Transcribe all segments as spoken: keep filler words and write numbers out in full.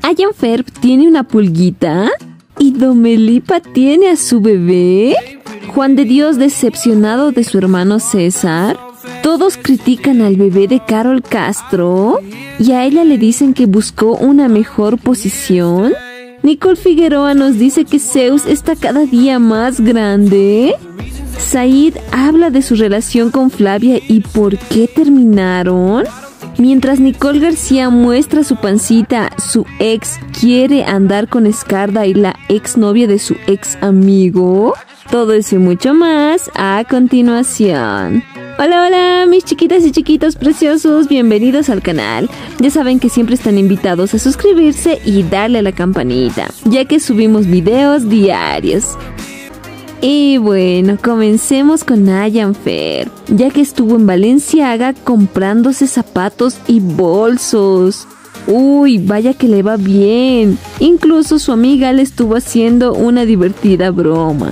Ian Ferb tiene una pulguita y Domelipa tiene a su bebé. Juan de Dios decepcionado de su hermano César. Todos critican al bebé de Carol Castro y a ella le dicen que buscó una mejor posición. Nicole Figueroa nos dice que Zeus está cada día más grande. Said habla de su relación con Flavia y por qué terminaron. Mientras Nicole García muestra su pancita, su ex quiere andar con Escarda y la exnovia de su ex amigo. Todo eso y mucho más a continuación. Hola, hola, mis chiquitas y chiquitos preciosos, bienvenidos al canal. Ya saben que siempre están invitados a suscribirse y darle a la campanita, ya que subimos videos diarios. Y bueno, comencemos con Ian Ferb, ya que estuvo en Balenciaga comprándose zapatos y bolsos. Uy, vaya que le va bien. Incluso su amiga le estuvo haciendo una divertida broma.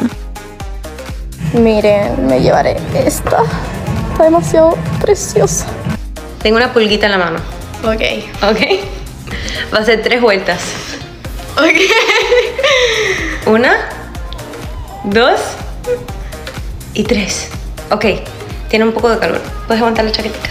Miren, me llevaré esta. Está demasiado preciosa. Tengo una pulguita en la mano. Ok. Ok. Va a ser tres vueltas. Ok. Una, dos y tres. Ok. Tiene un poco de calor. Puedes aguantar la chaquetica.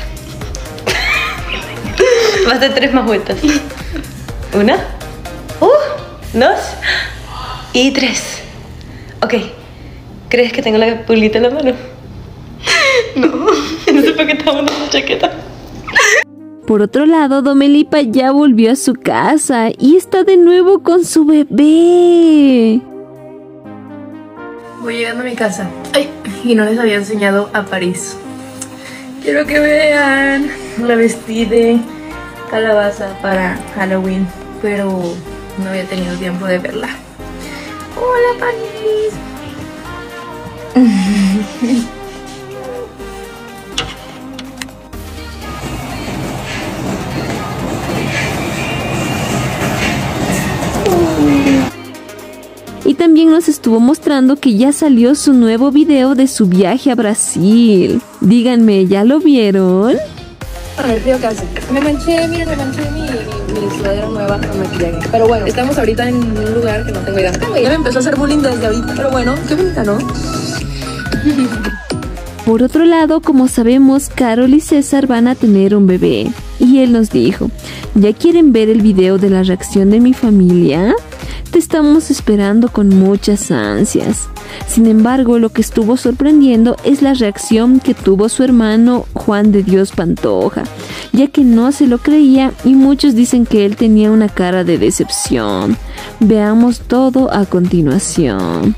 Va a ser tres más vueltas. Una, uh, dos y tres. Ok. ¿Crees que tengo la pulguita en la mano? No, no sé por qué estaba en la chaqueta. Por otro lado, Domelipa ya volvió a su casa y está de nuevo con su bebé. Voy llegando a mi casa. Ay, y no les había enseñado a París. Quiero que vean. La vestí de calabaza para Halloween, pero no había tenido tiempo de verla. Hola, París. Y también nos estuvo mostrando que ya salió su nuevo video de su viaje a Brasil. Díganme, ¿ya lo vieron? Con el frío que hace. Me manché, miren, me manché mi, mi, mi sudadera nueva con maquillaje. Pero bueno, estamos ahorita en un lugar que no tengo idea. Ya me empezó a hacer bullying desde ahorita. Pero bueno, qué bonita, ¿no? Por otro lado, como sabemos, Carol y César van a tener un bebé. Y él nos dijo, ¿ya quieren ver el video de la reacción de mi familia? Te estamos esperando con muchas ansias. Sin embargo, lo que estuvo sorprendiendo es la reacción que tuvo su hermano Juan de Dios Pantoja, ya que no se lo creía y muchos dicen que él tenía una cara de decepción. Veamos todo a continuación.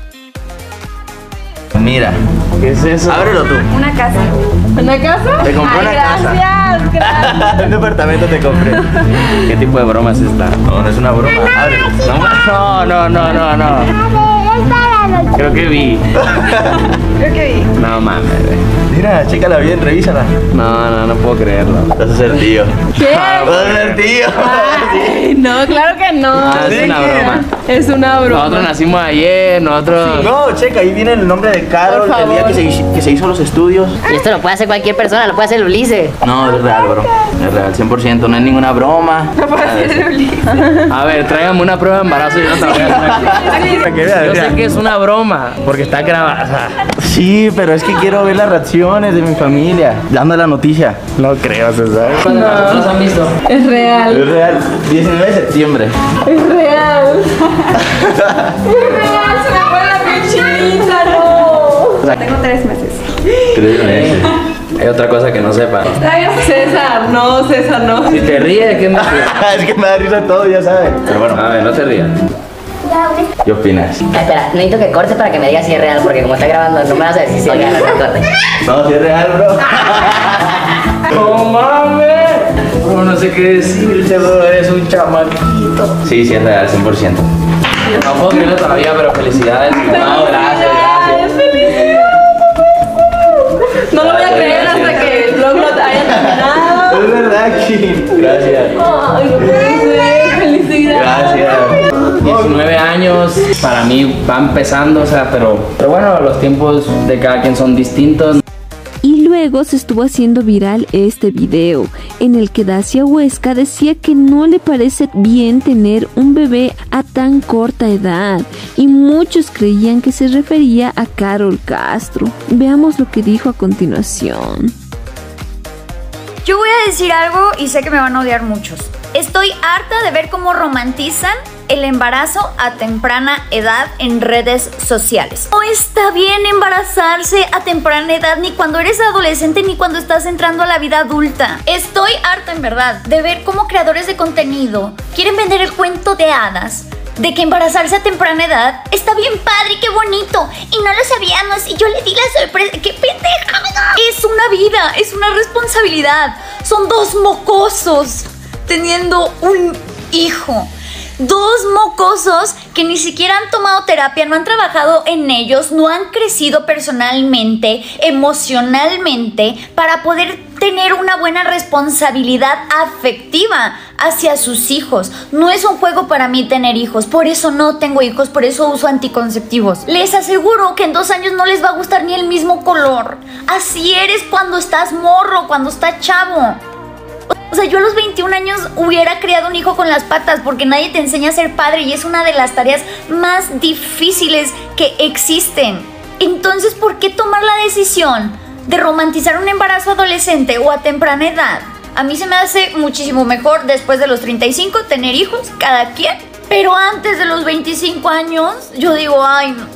Mira, ¿qué es eso? Ábrelo tú. Una casa. ¿Una casa? Te compré una casa. Gracias, gracias. Un departamento te compré. ¿Qué tipo de broma es esta? No, no es una broma. Ábrelo. No, no, no, no, no. Creo que vi. Creo que vi. No mames. Mira, chécala bien, revísala. No, no, no puedo creerlo. Vas a ser tío. ¿Qué? Vas a ser tío. Ay, no, claro que no. Ah, es una broma. Es una broma. Nosotros nacimos ayer, nosotros... Sí. No, checa, ahí viene el nombre de Carol, el día que se, que se hizo los estudios. Y esto lo puede hacer cualquier persona, lo puede hacer Ulises. No, es real, bro. Es real, cien por ciento, no es ninguna broma. No puede hacer Ulises. A ver, tráigame una prueba de embarazo y yo no te voy a hacer. Yo sé que es una broma, porque está grabada. Sí, pero es que quiero ver las reacciones de mi familia. Dando la noticia. No creo, César. ¿Cuándo no. ¿Los han visto? Es real. Es real. diecinueve de septiembre. Es real. Es real, se me fue la piel chinita, no. Tengo tres meses. Tres meses. Hay otra cosa que no sepa. César, no, César, no. Si te ríes, ¿qué me Es que me da risa todo, ya sabes. Pero bueno, a ver, no te rías. ¿Qué opinas? Espera, necesito que cortes para que me digas si es real, porque como está grabando no me vas a decir si es real o no cortes. No, si es real, bro. ¡No mames! Bro, no sé qué decirte, bro, eres un chamaquito. Sí, sí es real, cien por ciento. No puedo creerlo todavía, pero felicidades. No, gracias, gracias. Felicidades. No lo voy a creer hasta que el vlog lo haya terminado. Es verdad, Kim. Gracias. Ay, no puede ser. Felicidades. Gracias. diecinueve años, para mí va empezando, o sea, pero, pero bueno, los tiempos de cada quien son distintos. Y luego se estuvo haciendo viral este video en el que Dacia Huesca decía que no le parece bien tener un bebé a tan corta edad y muchos creían que se refería a Carol Castro. Veamos lo que dijo a continuación. Yo voy a decir algo y sé que me van a odiar muchos. Estoy harta de ver cómo romantizan el embarazo a temprana edad en redes sociales. No está bien embarazarse a temprana edad, ni cuando eres adolescente ni cuando estás entrando a la vida adulta. Estoy harta en verdad de ver cómo creadores de contenido quieren vender el cuento de hadas de que embarazarse a temprana edad está bien padre y qué bonito y no lo sabíamos y yo le di la sorpresa. ¡Qué pendejada! Es una vida, es una responsabilidad. Son dos mocosos teniendo un hijo. Dos mocosos que ni siquiera han tomado terapia, no han trabajado en ellos, no han crecido personalmente, emocionalmente, para poder tener una buena responsabilidad afectiva hacia sus hijos. No es un juego para mí tener hijos, por eso no tengo hijos, por eso uso anticonceptivos. Les aseguro que en dos años no les va a gustar ni el mismo color. Así eres cuando estás morro, cuando estás chavo. O sea, yo a los veintiún años hubiera criado un hijo con las patas porque nadie te enseña a ser padre y es una de las tareas más difíciles que existen. Entonces, ¿por qué tomar la decisión de romantizar un embarazo adolescente o a temprana edad? A mí se me hace muchísimo mejor después de los treinta y cinco tener hijos, cada quien. Pero antes de los veinticinco años, yo digo, ay, no.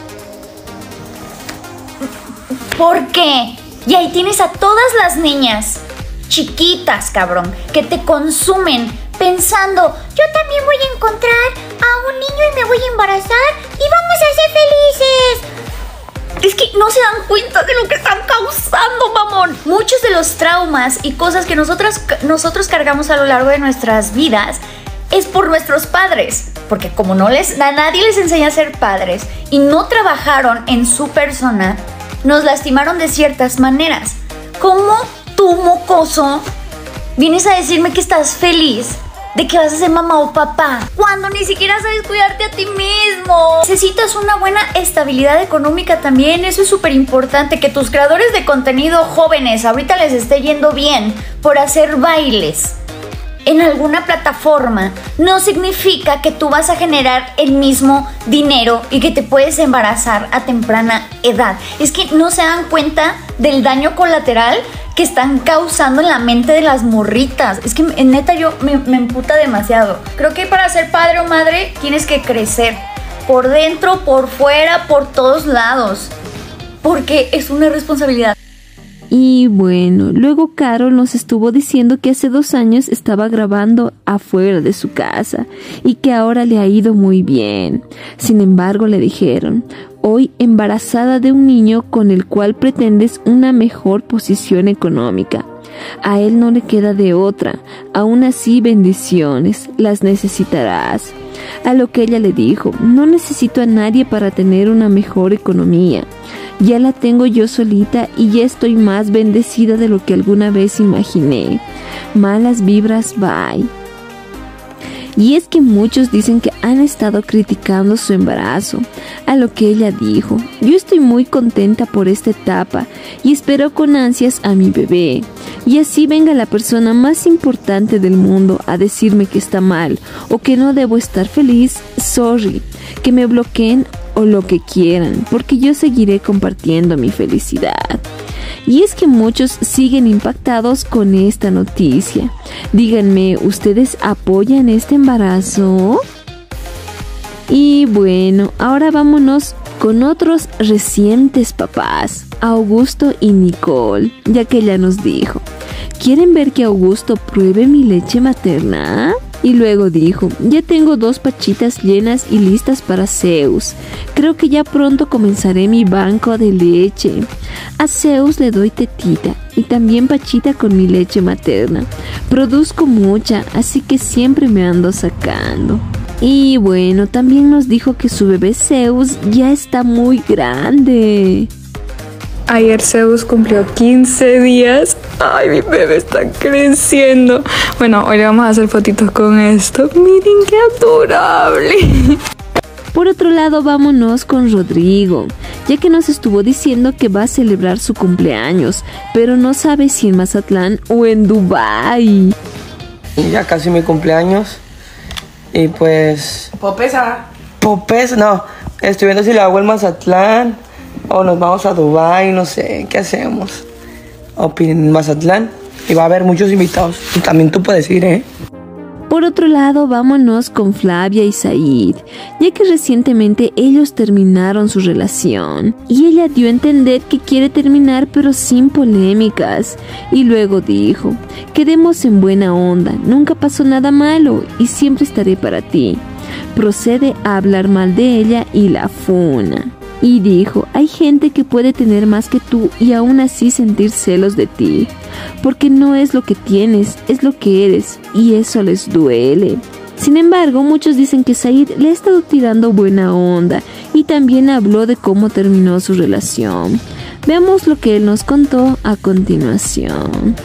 ¿Por qué? Y ahí tienes a todas las niñas chiquitas, cabrón, que te consumen pensando, yo también voy a encontrar a un niño y me voy a embarazar y vamos a ser felices. Es que no se dan cuenta de lo que están causando, mamón. Muchos de los traumas y cosas que nosotros, nosotros cargamos a lo largo de nuestras vidas es por nuestros padres, porque como no les, a nadie les enseña a ser padres y no trabajaron en su persona, nos lastimaron de ciertas maneras. ¿Cómo tú, mocoso, vienes a decirme que estás feliz de que vas a ser mamá o papá cuando ni siquiera sabes cuidarte a ti mismo? Necesitas una buena estabilidad económica también. Eso es súper importante. Que tus creadores de contenido jóvenes ahorita les esté yendo bien por hacer bailes en alguna plataforma no significa que tú vas a generar el mismo dinero y que te puedes embarazar a temprana edad. Es que no se dan cuenta del daño colateral que están causando en la mente de las morritas. Es que neta yo me, me emputa demasiado. Creo que para ser padre o madre tienes que crecer por dentro, por fuera, por todos lados, porque es una responsabilidad. Y bueno, luego Carol nos estuvo diciendo que hace dos años estaba grabando afuera de su casa y que ahora le ha ido muy bien. Sin embargo, le dijeron, hoy embarazada de un niño con el cual pretendes una mejor posición económica. A él no le queda de otra, aún así bendiciones, las necesitarás. A lo que ella le dijo, no necesito a nadie para tener una mejor economía. Ya la tengo yo solita y ya estoy más bendecida de lo que alguna vez imaginé. Malas vibras, bye. Y es que muchos dicen que han estado criticando su embarazo, a lo que ella dijo, yo estoy muy contenta por esta etapa y espero con ansias a mi bebé. Y así venga la persona más importante del mundo a decirme que está mal o que no debo estar feliz, sorry, que me bloqueen o lo que quieran, porque yo seguiré compartiendo mi felicidad. Y es que muchos siguen impactados con esta noticia. Díganme, ¿ustedes apoyan este embarazo? Y bueno, ahora vámonos con otros recientes papás, Augusto y Nicole, ya que ella nos dijo, ¿quieren ver que Augusto pruebe mi leche materna? Y luego dijo, ya tengo dos pachitas llenas y listas para Zeus. Creo que ya pronto comenzaré mi banco de leche. A Zeus le doy tetita y también pachita con mi leche materna. Produzco mucha, así que siempre me ando sacando. Y bueno, también nos dijo que su bebé Zeus ya está muy grande. Ayer Zeus cumplió quince días. Ay, mi bebé está creciendo. Bueno, hoy le vamos a hacer fotitos con esto. Miren qué adorable. Por otro lado, vámonos con Rodrigo, ya que nos estuvo diciendo que va a celebrar su cumpleaños, pero no sabe si en Mazatlán o en Dubái. Ya casi mi cumpleaños y pues... Popesa. Popesa, no, estoy viendo si le hago el Mazatlán o nos vamos a Dubái, no sé, ¿qué hacemos? O en Mazatlán y va a haber muchos invitados, también tú puedes ir, ¿eh? Por otro lado, vámonos con Flavia y Said, ya que recientemente ellos terminaron su relación y ella dio a entender que quiere terminar pero sin polémicas y luego dijo, quedemos en buena onda, nunca pasó nada malo y siempre estaré para ti. Procede a hablar mal de ella y la funa. Y dijo, hay gente que puede tener más que tú y aún así sentir celos de ti, porque no es lo que tienes, es lo que eres, y eso les duele. Sin embargo, muchos dicen que Said le ha estado tirando buena onda y también habló de cómo terminó su relación. Veamos lo que él nos contó a continuación.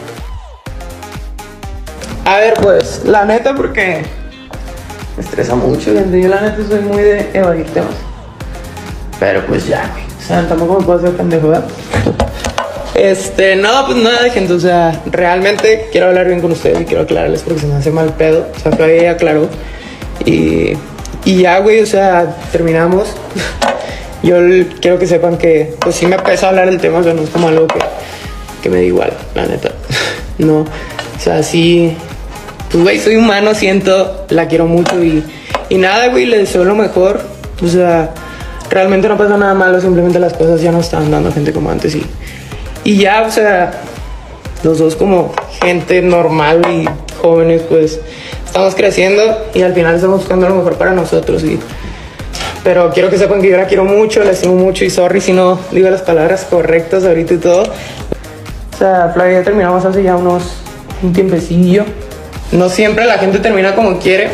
A ver, pues, la neta, porque me estresa mucho, gente. Yo la neta soy muy de evadir temas. Pero pues ya, güey. O sea, tampoco me puedo hacer pendejo, ¿verdad? Este, no, pues nada, gente. O sea, realmente quiero hablar bien con ustedes y quiero aclararles porque se me hace mal pedo. O sea, todavía ya aclaró. Y, y ya, güey, o sea, terminamos. Yo quiero que sepan que, pues sí me pesa hablar del tema, o sea, no es como algo que, que me da igual, la neta. No, o sea, sí. Pues, güey, soy humano, siento, la quiero mucho y, y nada, güey, le deseo lo mejor. O sea, realmente no pasa nada malo, simplemente las cosas ya no están dando a gente como antes y, y ya, o sea, los dos como gente normal y jóvenes, pues estamos creciendo y al final estamos buscando lo mejor para nosotros. Y, pero quiero que sepan que yo la quiero mucho, la estimo mucho y sorry si no digo las palabras correctas ahorita y todo. O sea, Flavia, ya terminamos hace ya unos un tiempecillo. No siempre la gente termina como quiere,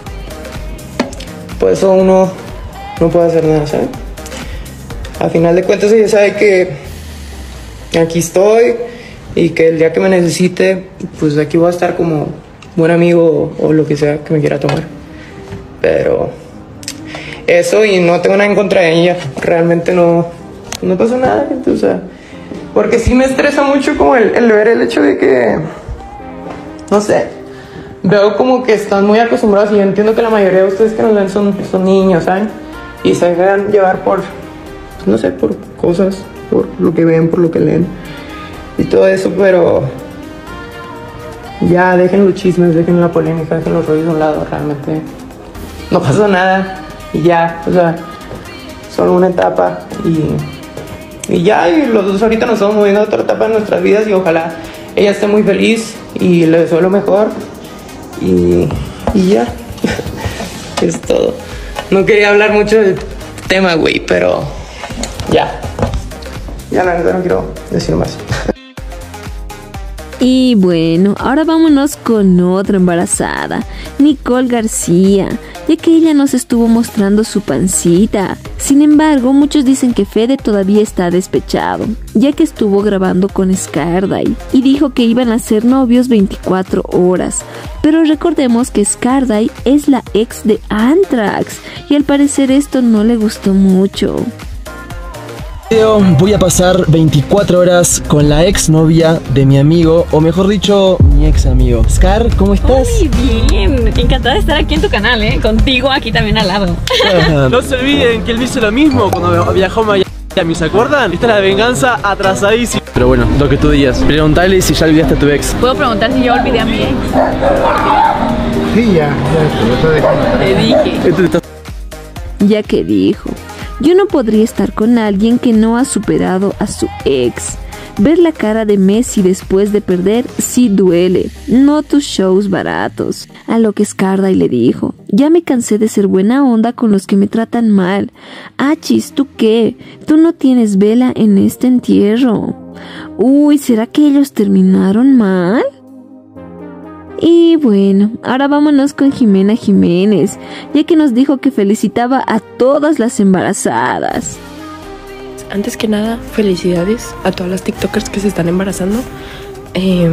por eso uno no puede hacer nada, ¿sabes? A final de cuentas ella sabe que aquí estoy y que el día que me necesite, pues aquí voy a estar como buen amigo o, o lo que sea que me quiera tomar. Pero eso, y no tengo nada en contra de ella, realmente no, no pasa nada, gente, o sea, porque sí me estresa mucho como el, el ver el hecho de que, no sé, veo como que están muy acostumbrados y yo entiendo que la mayoría de ustedes que nos ven son, son niños, ¿saben? Y se dejan llevar por, no sé, por cosas, por lo que ven, por lo que leen y todo eso, pero ya dejen los chismes, dejen la polémica, dejen los rollos a un lado, realmente no pasó nada y ya, o sea, solo una etapa y, y ya, y los dos ahorita nos estamos moviendo a otra etapa de nuestras vidas y ojalá ella esté muy feliz y le deseo lo mejor y, y ya, es todo. No quería hablar mucho del tema, güey, pero ya. Ya la verdad no quiero decir más. Y bueno, ahora vámonos con otra embarazada, Nicole García, ya que ella nos estuvo mostrando su pancita. Sin embargo, muchos dicen que Fede todavía está despechado, ya que estuvo grabando con Scarday y dijo que iban a ser novios veinticuatro horas. Pero recordemos que Scarday es la ex de Anthrax y al parecer esto no le gustó mucho. Voy a pasar veinticuatro horas con la ex novia de mi amigo, o mejor dicho, mi ex amigo. Scar, ¿cómo estás? Muy bien, encantada de estar aquí en tu canal, ¿eh? Contigo aquí también al lado. No se olviden que él hizo lo mismo cuando viajó a Miami, ¿se acuerdan? Esta es la venganza atrasadísima. Pero bueno, lo que tú digas, preguntale si ya olvidaste a tu ex. ¿Puedo preguntar si yo olvidé a mi ex? Sí, ya, ya, te dije. Ya que dijo, yo no podría estar con alguien que no ha superado a su ex. Ver la cara de Messi después de perder sí duele, no tus shows baratos. A lo que Scarday le dijo, ya me cansé de ser buena onda con los que me tratan mal. Achis, ¿tú qué? Tú no tienes vela en este entierro. Uy, ¿será que ellos terminaron mal? Y bueno, ahora vámonos con Jimena Jiménez, ya que nos dijo que felicitaba a todas las embarazadas. Antes que nada, felicidades a todas las TikTokers que se están embarazando. Eh,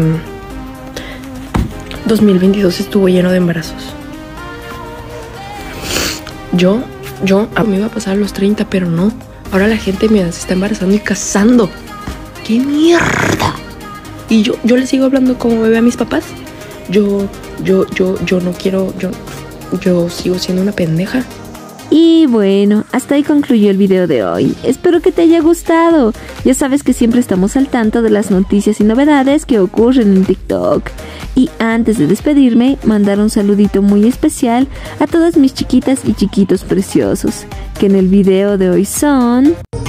dos mil veintidós estuvo lleno de embarazos. Yo, yo, a mí me iba a pasar a los treinta, pero no. Ahora la gente, mira, se está embarazando y casando. ¡Qué mierda! Y yo, yo le sigo hablando como bebé a mis papás. Yo, yo, yo, yo no quiero, yo, yo sigo siendo una pendeja. Y bueno, hasta ahí concluyó el video de hoy. Espero que te haya gustado. Ya sabes que siempre estamos al tanto de las noticias y novedades que ocurren en TikTok. Y antes de despedirme, mandar un saludito muy especial a todas mis chiquitas y chiquitos preciosos, que en el video de hoy son...